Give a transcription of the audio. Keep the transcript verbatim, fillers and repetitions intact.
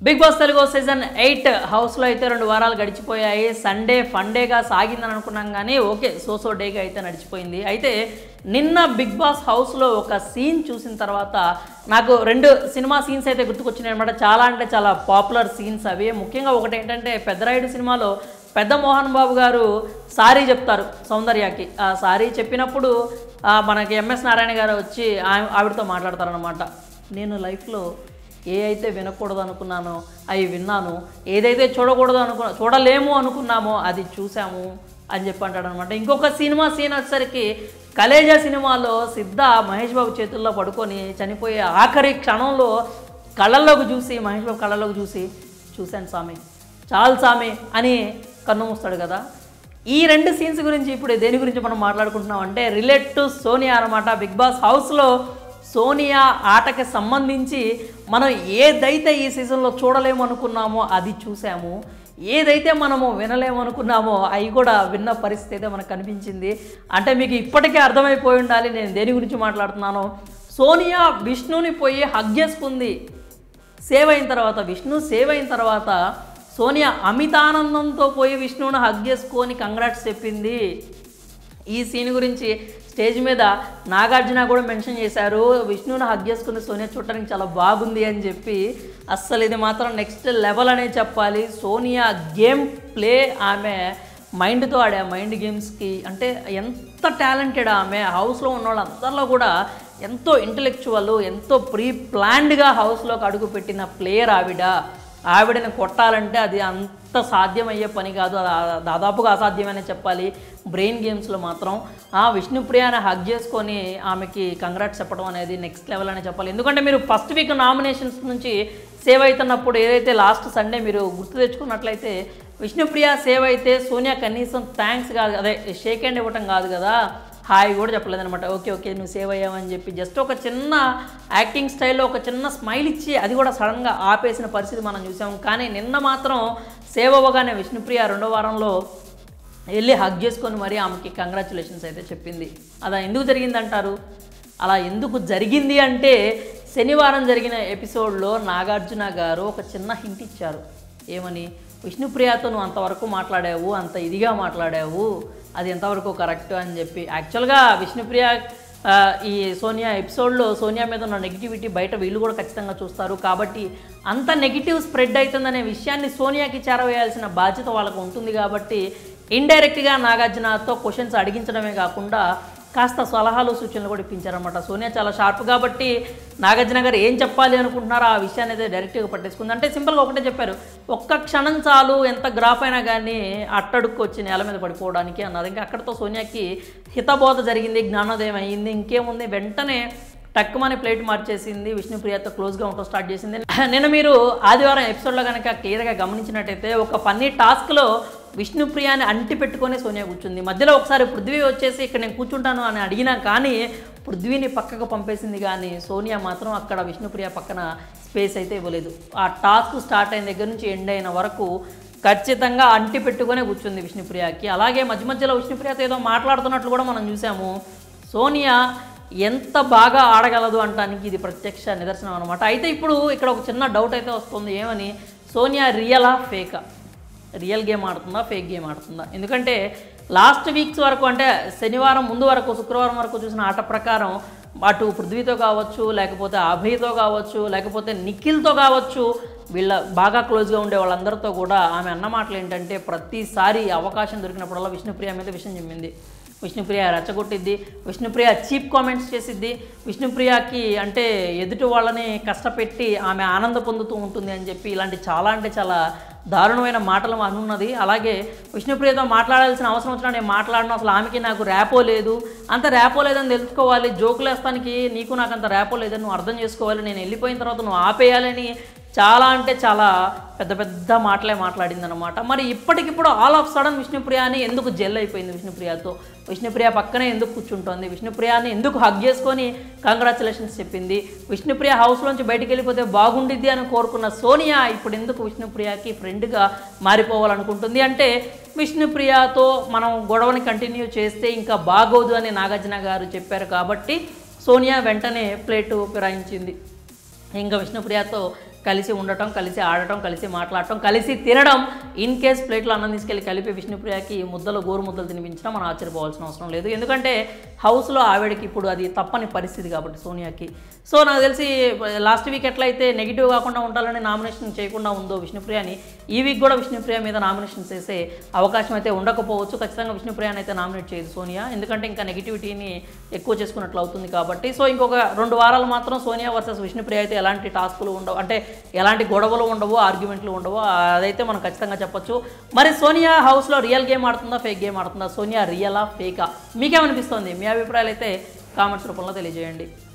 Big Boss Telugu season eight హౌస్లో అయితే రెండు వారాలు గడిచిపోయాయి. సండే ఫండేగా సాగిందని అనుకున్నాం కానీ ఓకే సో సో డేగా అయితే నడిచిపోయింది. అయితే నిన్న బిగ్ బాస్ హౌస్లో ఒక సీన్ చూసిన తర్వాత నాకు రెండు సినిమా సీన్స్ అయితే గుర్తుకొచ్చినాయి అనమాట. చాలా అంటే చాలా పాపులర్ సీన్స్ అవి. ముఖ్యంగా ఒకటి ఏంటంటే పెద్దరాయుడు సినిమాలో పెద్ద మోహన్ బాబు గారు సారీ చెప్తారు సౌందర్యకి. ఆ సారీ చెప్పినప్పుడు మనకి ఎంఎస్ నారాయణ గారు వచ్చి ఆవిడతో మాట్లాడతారనమాట. నేను లైఫ్లో ఏ అయితే వినకూడదు అనుకున్నానో అవి విన్నాను, ఏదైతే చూడకూడదు అనుకు చూడలేము అనుకున్నామో అది చూసాము అని చెప్పి అంటాడు అనమాట. ఇంకొక సినిమా సీన్ వచ్చేసరికి కలేజా సినిమాలో సిద్ధ మహేష్ బాబు చేతుల్లో పడుకొని చనిపోయే ఆఖరి క్షణంలో కళ్ళల్లోకి చూసి మహేష్ బాబు కళ్ళల్లోకి చూసి చూశాను స్వామి, చాలు స్వామి అని కన్ను మూస్తాడు కదా. ఈ రెండు సీన్స్ గురించి ఇప్పుడు దేని గురించి మనం మాట్లాడుకుంటున్నాం అంటే రిలేట్ టు సోనియా అనమాట. బిగ్ బాస్ హౌస్లో సోనియా ఆటకి సంబంధించి మనం ఏదైతే ఈ సీజన్లో చూడలేము అనుకున్నామో అది చూసాము, ఏదైతే మనము వినలేము అనుకున్నామో అవి కూడా విన్న పరిస్థితి అయితే మనకు కనిపించింది. అంటే మీకు ఇప్పటికే అర్థమైపోయి ఉండాలి నేను దేని గురించి మాట్లాడుతున్నాను. సోనియా విష్ణుని పోయి హగ్ చేసుకుంది. సేవ్ అయిన తర్వాత విష్ణు సేవ్ అయిన తర్వాత సోనియా అమితానందంతో పోయి విష్ణువుని హగ్ చేసుకొని కంగ్రాట్స్ చెప్పింది. ఈ సీన్ గురించి స్టేజ్ మీద నాగార్జున కూడా మెన్షన్ చేశారు, విష్ణువుని హగ్ చేసుకుని సోనియా చూడటానికి చాలా బాగుంది అని చెప్పి. అస్సలు ఇది మాత్రం నెక్స్ట్ లెవెల్ అనే చెప్పాలి. సోనియా గేమ్ ప్లే, ఆమె మైండ్తో ఆడే మైండ్ గేమ్స్కి అంటే ఎంత టాలెంటెడ్ ఆమె. హౌస్లో ఉన్న వాళ్ళందరిలో కూడా ఎంతో ఇంటలెక్చువల్, ఎంతో ప్రీ ప్లాన్డ్గా హౌస్లోకి అడుగు పెట్టిన ప్లేయర్ ఆవిడ. ఆవిడని కొట్టాలంటే అది అంత సాధ్యమయ్యే పని కాదు, దాదాపుగా అసాధ్యమనే చెప్పాలి బ్రెయిన్ గేమ్స్లో మాత్రం. ఆ విష్ణుప్రియని హగ్ చేసుకొని ఆమెకి కంగ్రాట్స్ చెప్పడం అనేది నెక్స్ట్ లెవెల్ అనే చెప్పాలి. ఎందుకంటే మీరు ఫస్ట్ వీక్ నామినేషన్స్ నుంచి సేవ్ అవుతున్నప్పుడు ఏదైతే లాస్ట్ సండే మీరు గుర్తు తెచ్చుకున్నట్లయితే విష్ణుప్రియ సేవ్ అయితే సోనియా కనీసం థ్యాంక్స్ కాదు, అదే షేక్ హ్యాండ్ ఇవ్వటం కాదు కదా, హాయ్ కూడా చెప్పలేదనమాట. ఓకే ఓకే నువ్వు సేవ్ అయ్యావని చెప్పి జస్ట్ ఒక చిన్న యాక్టింగ్ స్టైల్లో ఒక చిన్న స్మైల్ ఇచ్చి అది కూడా సడన్గా ఆపేసిన పరిస్థితి మనం చూసాము. కానీ నిన్న మాత్రం సేవ్ అవ్వగానే విష్ణుప్రియ రెండో వారంలో వెళ్ళి హగ్ చేసుకొని మరి ఆమెకి కంగ్రాచులేషన్స్ అయితే చెప్పింది. అలా ఎందుకు జరిగిందంటారు? అలా ఎందుకు జరిగింది అంటే శనివారం జరిగిన ఎపిసోడ్లో నాగార్జున గారు ఒక చిన్న హింట్ ఇచ్చారు. ఏమని? విష్ణుప్రియతో నువ్వు అంతవరకు మాట్లాడావు, అంత ఇదిగా మాట్లాడావు, అది ఎంతవరకు కరెక్ట్ అని చెప్పి. యాక్చువల్గా విష్ణుప్రియ ఈ సోనియా ఎపిసోడ్లో సోనియా మీద ఉన్న నెగిటివిటీ బయట వీళ్ళు కూడా ఖచ్చితంగా చూస్తారు. కాబట్టి అంత నెగిటివ్ స్ప్రెడ్ అవుతుందనే విషయాన్ని సోనియాకి చేరవేయాల్సిన బాధ్యత వాళ్ళకు ఉంటుంది. కాబట్టి ఇండైరెక్ట్గా నాగార్జునతో క్వశ్చన్స్ అడిగించడమే కాకుండా కాస్త సలహాలు సూచనలు కూడా ఇప్పించారనమాట. సోనియా చాలా షార్ప్ కాబట్టి నాగార్జున గారు ఏం చెప్పాలి అనుకుంటున్నారో ఆ విషయాన్ని అయితే డైరెక్ట్గా పట్టేసుకుంది. అంటే సింపుల్గా ఒకటే చెప్పారు, ఒక్క క్షణం చాలు ఎంత గ్రాఫ్ అయినా కానీ అట్టడుక్కు వచ్చి నేల మీద పడిపోవడానికి అన్నారు. ఇంకా అక్కడితో సోనియాకి హితబోధ జరిగింది, జ్ఞానోదయం అయ్యింది. ఇంకేముంది, వెంటనే టక్కుమని ప్లేట్ మార్చేసింది, విష్ణుప్రియతో క్లోజ్గా ఉండటం స్టార్ట్ చేసింది. నేను మీరు ఆదివారం ఎపిసోడ్లో కనుక క్లియర్గా గమనించినట్టయితే ఒక ఫన్నీ టాస్క్లో విష్ణుప్రియని అంటి పెట్టుకొని సోనియా కూర్చుంది. మధ్యలో ఒకసారి పృథ్వీ వచ్చేసి ఇక్కడ నేను కూర్చుంటాను అని అడిగినా కానీ పృథ్వీని పక్కకు పంపేసింది. కానీ సోనియా మాత్రం అక్కడ విష్ణుప్రియ పక్కన స్పేస్ అయితే ఇవ్వలేదు. ఆ టాస్క్ స్టార్ట్ అయిన దగ్గర నుంచి ఎండ్ అయిన వరకు ఖచ్చితంగా అంటి పెట్టుకునే కూర్చుంది విష్ణుప్రియకి. అలాగే మధ్య మధ్యలో విష్ణుప్రియతో ఏదో మాట్లాడుతున్నట్లు కూడా మనం చూసాము. సోనియా ఎంత బాగా ఆడగలదు అంటానికి ఇది ప్రత్యక్ష నిదర్శనం అనమాట. అయితే ఇప్పుడు ఇక్కడ ఒక చిన్న డౌట్ అయితే వస్తుంది. ఏమని? సోనియా రియలా ఫేకా? రియల్ గేమ్ ఆడుతుందా, ఫేక్ గేమ్ ఆడుతుందా? ఎందుకంటే లాస్ట్ వీక్స్ వరకు అంటే శనివారం ముందు వరకు శుక్రవారం వరకు చూసిన ఆట ప్రకారం అటు పృథ్వీతో కావచ్చు, లేకపోతే అభయ్తో కావచ్చు, లేకపోతే నిఖిల్తో కావచ్చు, వీళ్ళ బాగా క్లోజ్గా ఉండే వాళ్ళందరితో కూడా ఆమె అన్న మాటలు ఏంటంటే ప్రతిసారి అవకాశం దొరికినప్పుడల్లా విష్ణుప్రియ మీద విషయం చెప్పింది. విష్ణుప్రియ రెచ్చగొట్టిద్ది, విష్ణుప్రియ చీప్ కామెంట్స్ చేసిద్ది, విష్ణుప్రియకి అంటే ఎదుటి వాళ్ళని కష్టపెట్టి ఆమె ఆనంద పొందుతూ ఉంటుంది అని చెప్పి ఇలాంటి చాలా అంటే చాలా దారుణమైన మాటలు అనున్నది. అలాగే విష్ణుప్రియతో మాట్లాడాల్సిన అవసరం వచ్చినా నేను మాట్లాడను, అసలు ఆమెకి నాకు ర్యాపో లేదు, అంత ర్యాపో లేదని తెలుసుకోవాలి, జోకులు వేస్తానికి నీకు నాకు అంత ర్యాపో లేదని నువ్వు అర్థం చేసుకోవాలి, నేను వెళ్ళిపోయిన తర్వాత నువ్వు ఆపేయాలని చాలా అంటే చాలా పెద్ద పెద్ద మాటలే మాట్లాడింది అనమాట. మరి ఇప్పటికిప్పుడు ఆల్ ఆఫ్ సడన్ విష్ణుప్రియని ఎందుకు జెల్ అయిపోయింది? విష్ణుప్రియతో విష్ణుప్రియ పక్కనే ఎందుకు కూర్చుంటుంది? విష్ణుప్రియని ఎందుకు హగ్ చేసుకొని కంగ్రాచులేషన్స్ చెప్పింది? విష్ణుప్రియ హౌస్లోంచి బయటికి వెళ్ళిపోతే బాగుండిద్ది అని కోరుకున్న సోనియా ఇప్పుడు ఎందుకు విష్ణుప్రియకి ఫ్రెండ్గా మారిపోవాలనుకుంటుంది? అంటే విష్ణుప్రియతో మనం గొడవని కంటిన్యూ చేస్తే ఇంకా బాగోదు అని నాగార్జున గారు చెప్పారు కాబట్టి సోనియా వెంటనే ప్లేటు ఫిరాయించింది. ఇంకా విష్ణుప్రియతో కలిసి ఉండటం, కలిసి ఆడటం, కలిసి మాట్లాడటం, కలిసి తినడం, ఇన్ కేస్ ప్లేట్లో అన్నం తీసుకెళ్ళి కలిపి విష్ణుప్రియకి ముద్దలు గోరు ముద్దలు తినిపించినా మనం ఆశ్చర్యపోవాల్సిన అవసరం లేదు. ఎందుకంటే హౌస్లో ఆవిడకి ఇప్పుడు అది తప్పని పరిస్థితి కాబట్టి సోనియాకి. సో నాకు తెలిసి లాస్ట్ వీక్ ఎట్లయితే నెగిటివ్ కాకుండా ఉండాలని నామినేషన్ చేయకుండా ఉందో విష్ణుప్రియని, ఈ వీక్ కూడా విష్ణుప్రియ మీద నామినేషన్ చేసే అవకాశం అయితే ఉండకపోవచ్చు. ఖచ్చితంగా విష్ణుప్రియని అయితే నామినేట్ చేయదు సోనియా, ఎందుకంటే ఇంకా నెగిటివిటీని ఎక్కువ చేసుకున్నట్లు అవుతుంది కాబట్టి. సో ఇంకొక రెండు వారాలు మాత్రం సోనియా వర్సెస్ విష్ణుప్రియ అయితే ఎలాంటి టాస్కులు ఉండవు, అంటే ఎలాంటి గొడవలు ఉండవు, ఆర్గ్యుమెంట్లు ఉండవు, అదైతే మనం ఖచ్చితంగా చెప్పొచ్చు. మరి సోనియా హౌస్లో రియల్ గేమ్ ఆడుతుందా, ఫేక్ గేమ్ ఆడుతుందా? సోనియా రియలా, ఫేకా? మీకేమనిపిస్తుంది? మీ అభిప్రాయాలు అయితే కామెంట్స్ రూపంలో తెలియజేయండి.